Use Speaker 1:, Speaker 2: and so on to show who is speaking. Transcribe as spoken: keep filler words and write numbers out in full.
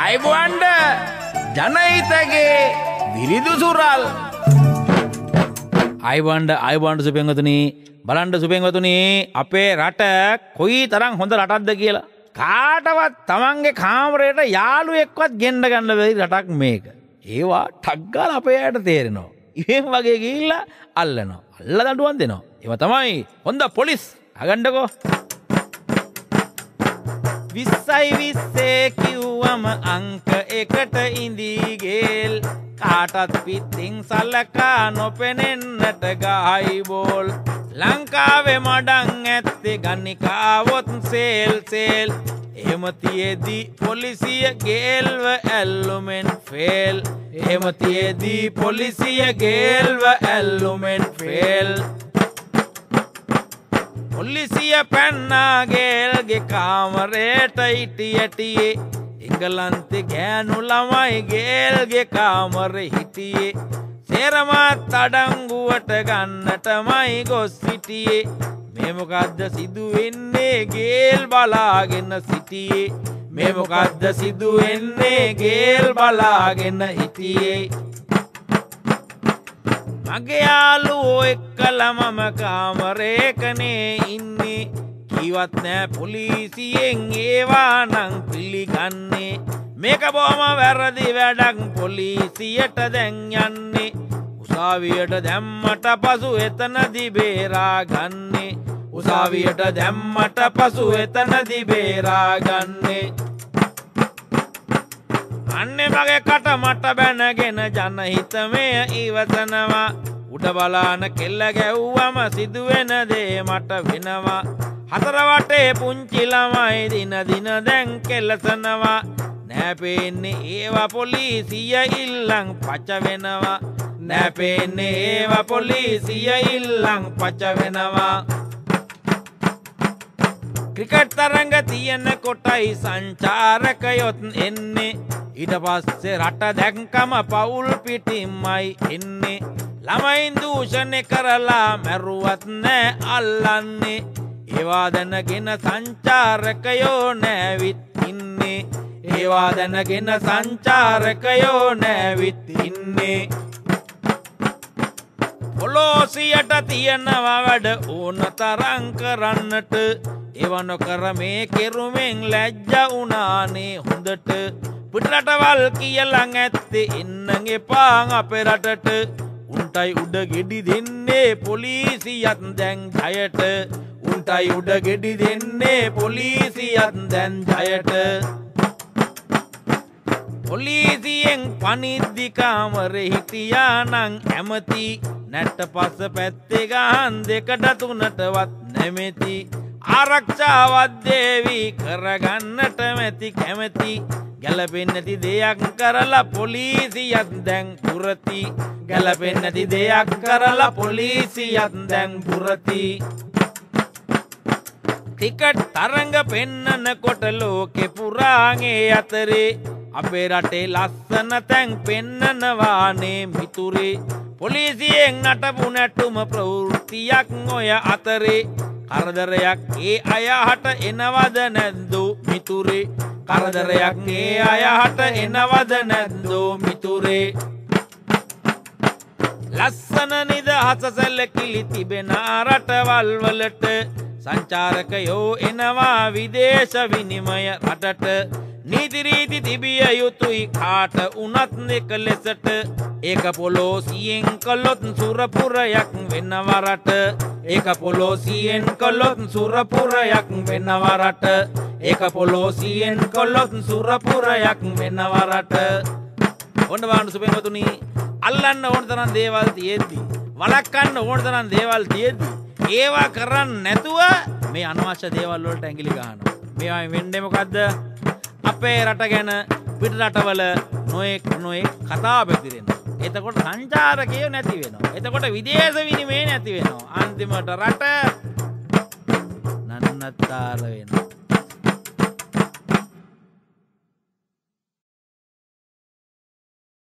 Speaker 1: අයිබෝන්ඩ ජනහිතගේ විරිදු සුරල් අයිබෝන්ඩ අයිබෝන්ඩ සුපෙන්වතුනි බලන්න සුපෙන්වතුනි අපේ රට කොයි තරම් හොඳ රටක්ද කියලා කාටවත් තමන්ගේ කාමරයට යාළුවෙක්වත් ගෙන්න ගන්න බැරි රටක් මේක. ඒවා ටක් ගාලා අපේ අයට තේරෙනවා. ඉතින් වගේ ගිහිල්ලා අල්ලනවා. අල්ලලා දඬුවම් දෙනවා. ඒවා තමයි හොඳ පොලිස් අගන්නකෝ. විස්සයි විස්සේ කිව්වම අංක එකට ඉඳීගේල් කාටත් පිටින් සලකා නොපෙනෙන්නට ගහයි බෝල් ලංකාවේ මඩන් ඇත්තේ ගණිකාවොත් සේල් සේල් එහෙම තියේදී පොලිසිය ගේල්ව ඇල්ලුමෙන් ෆේල් එහෙම තියේදී පොලිසිය ගේල්ව ඇල්ලුමෙන් ෆේල් පොලිසිය පැන්නා ගේල්ගේ කාමරේට හිටියටියේ එංගලන්තේ ගෑනු ළමයි ගේල්ගේ කාමරේ හිටියේ සේරමත් අඩංගුවට ගන්නටමයි ගොස් සිටියේ මේ මොකද්ද සිදු වෙන්නේ ගේල් බලාගෙන සිටියේ මේ මොකද්ද සිදු වෙන්නේ ගේල් බලාගෙන හිටියේ මගේ යාළුවෝ එක්කලා මම කාමරේකනේ ඉන්නේ කිවත් නෑ පොලිසියෙන් ඒවා නම් පිළිගන්නේ මේක බොහොම වැරදි වැඩක් පොලිසියට දැන් යන්නේ උසාවියට දැම්මට පසු එතනදි බේරා ගන්නේ උසාවියට දැම්මට පසු එතනදි බේරා ගන්නේ අන්නේ මගේ කට මට බැනගෙන ජනහිතමය ඉවසනවා උඩ බලාන කෙල්ල ගැව්වම සිදුවෙන දේ මට වෙනවා හතර වටේ පුංචි ළමයි දින දින දැන් කෙලසනවා නෑ පේන්නේ ඒවා පොලිසිය ඉල්ලන් පච වෙනවා නෑ පේන්නේ ඒවා පොලිසිය ඉල්ලන් පච වෙනවා ක්‍රිකට් තරඟ තියෙන කොටයි සංචාරකයොත් එන්නේ ඊට පස්සේ රට දැක්කම පවුල් පිටින්මයි එන්නේ ළමයින් දූෂණය කරලා මැරුවත් නෑ අල්ලන්නේ ඒවා දැනගෙන සංචාරකයෝ නෑවිත් ඉන්නේ ඒවා දැනගෙන සංචාරකයෝ නෑවිත් ඉන්නේ පොලෝසියට තියෙනවා වැඩ ඕන තරම් කරන්නට ඒව නොකර මේ කෙරුමෙන් ලැජ්ජ වුණානේ හොඳට පිටරටවල් කියලා ඇත්තේ එන්න එපා අපේ රටට උන්ටයි උඩ ගෙඩි දෙන්නේ පොලිසියත් දැන් ජයට උන්ටයි උඩ ගෙඩි දෙන්නේ පොලිසියත් දැන් ජයට පොලිසියෙන් පනිද්දි කාමරේ හිටියා නම් ඇමති නැට්ට පස්ස පැත්තේ ගහන් දෙකට තුනටවත් නැමෙති ආරක්ෂාවත් දේවි කරගන්නට මැති කැමැති ගැලපෙන්නේ නැති දෙයක් කරලා පොලිසියත් දැන් පුරති ගැලපෙන්නේ නැති දෙයක් කරලා පොලිසියත් දැන් පුරති ටිකට් තරඟ පෙන්නනකොට ලෝකේ පුරාගේ අතරේ අපේ රටේ ලස්සන තැන් පෙන්නනවානේ මිතුරේ පොලිසියෙන් නටපු නැටුම ප්‍රවෘත්තියක් ඔය අතරේ කරදරයක් ඒ අයහට එනවද නැද්දෝ මිතුරේ කරදරයක් ඒ අයහට එනවද නැද්දෝ මිතුරේ ලස්සන නිදහස සැලකිලි තිබෙන රටවල් වලට සංචාරකයෝ එනවා විදේශ විනිමය රටට නීති රීති තිබිය යුතුයි කාට උනත් එක ලෙසට ඒක පොලෝසියෙන් කළොත් සුරපුරයක් වෙනවා රට ඒක පොලෝසියෙන් කළොත් සුරපුරයක් වෙනවා රට ඒක පොලෝසියෙන් කළොත් සුරපුරයක් වෙනවා රට ඔන්න බලන්න සුපෙන්වතුනි අල්ලන්න ඕන තරම් දේවල් තියෙද්දි වළක්වන්න ඕන තරම් දේවල් තියෙද්දි ඒවා කරන්නේ නැතුව මේ අනවශ්‍ය දේවල් වලට ඇඟිලි ගහනවා මේවා වෙන්නේ මොකද්ද අපේ රට ගැන පිට රටවල නොඑක් නොඑක් කතා පැතිරෙනවා එතකොට සංචාරකයෝ නැති වෙනවා එතකොට විදේශ විනිමය නැති වෙනවා අන්තිමට රට නන්නත්තර වෙනවා